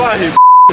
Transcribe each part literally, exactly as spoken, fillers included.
флаги.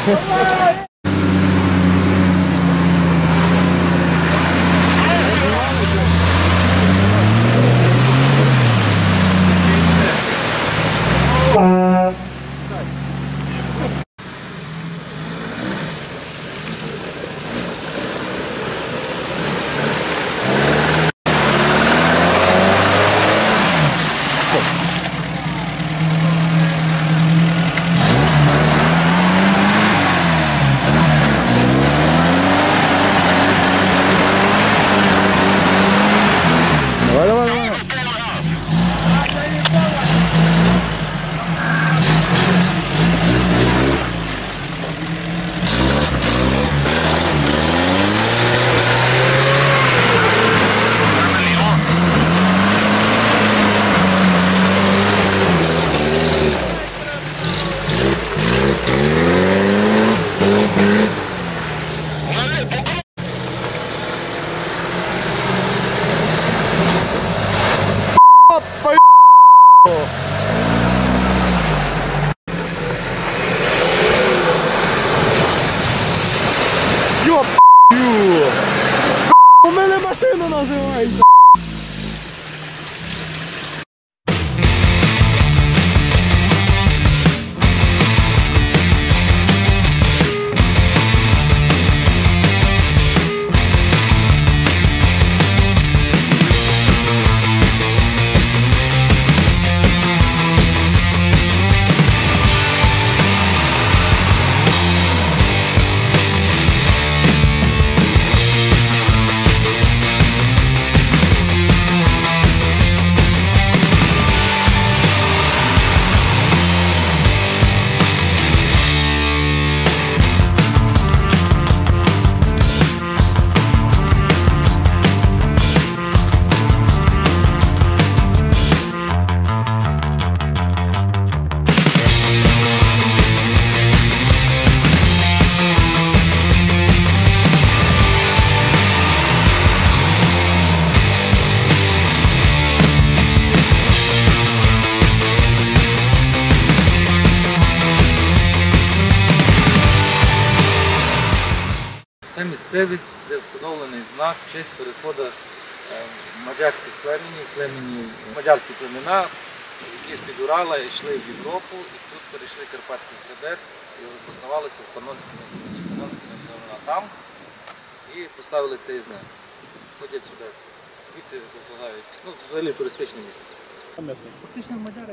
Йоп, у мене машина називається. Це місцевість, де встановлений знак в честь переходу мадярських племенів, племенів, мадярські племена, які з-під Урала йшли в Європу і тут перейшли Карпатський хребет і обоснувалися в Панонському землі, Панонському землі там і поставили цей знак. Ходять сюди, квіти розлагають, ну взагалі туристичне місце. Фактично мадяри.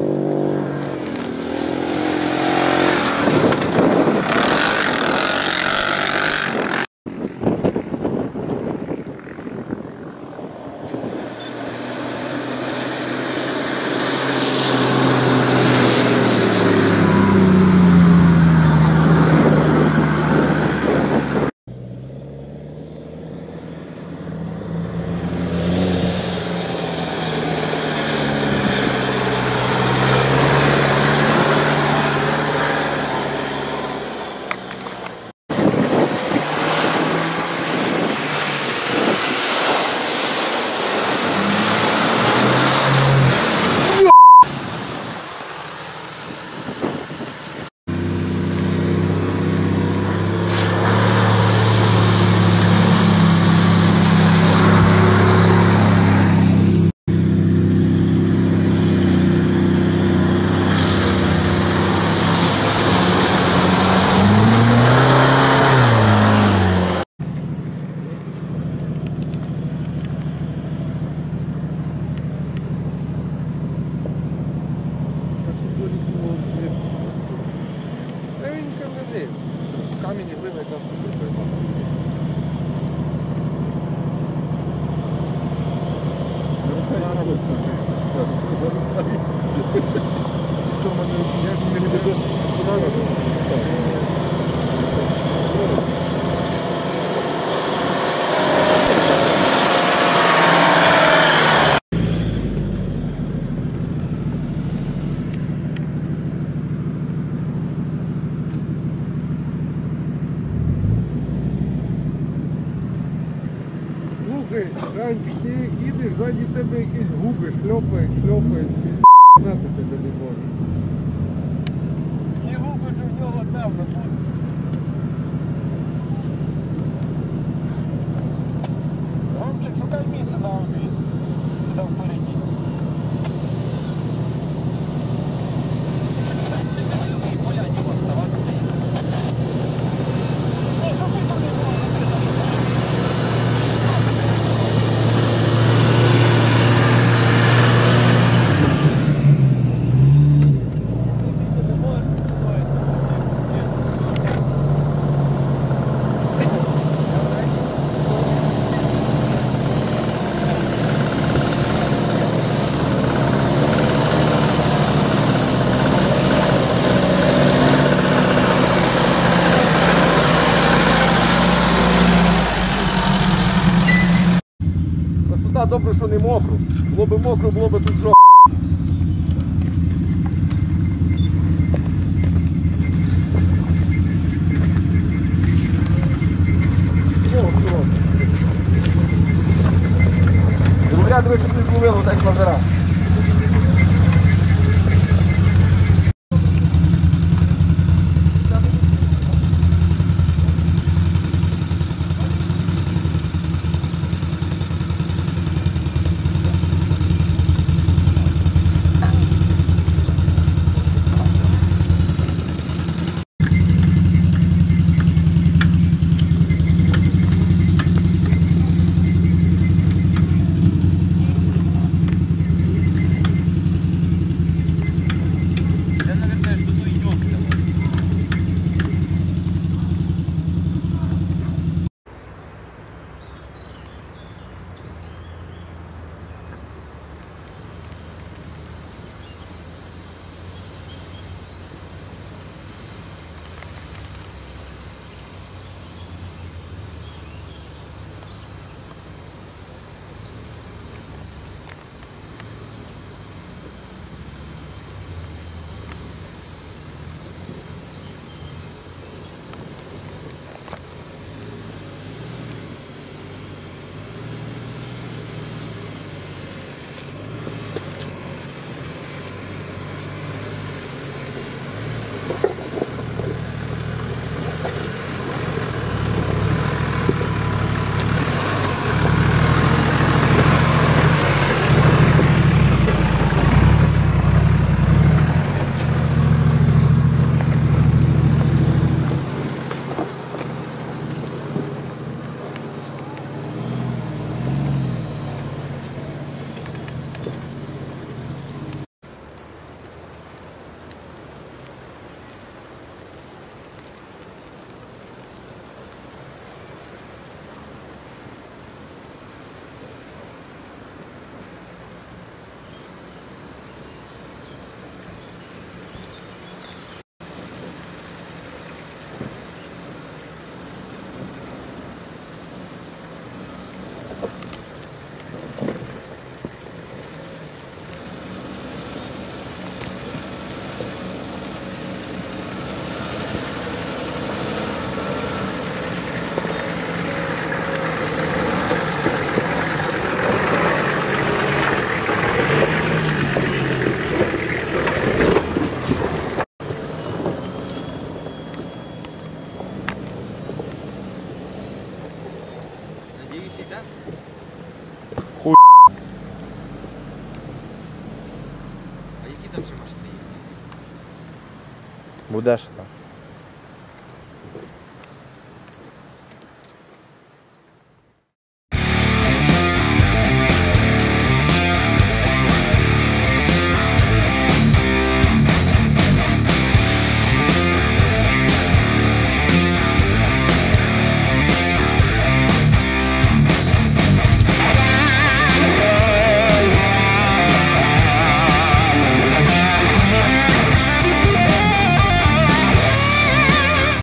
Камінь і глина якраз супер перемазка. Що в мене не буде сподобати? Рань, ти їдеш, ззаді тебе якісь губи шльопають, шльопають, знати тебе не може. Не губи, нього темно буде. Ромчик, шукай місце на обід. Там впереді. Красота, добре, що не мокро. Було б мокро, було б тут жопа. Друзі, дивись, що ти зловило, так лазера. Хуй. А які там ще машини є? Будеш там.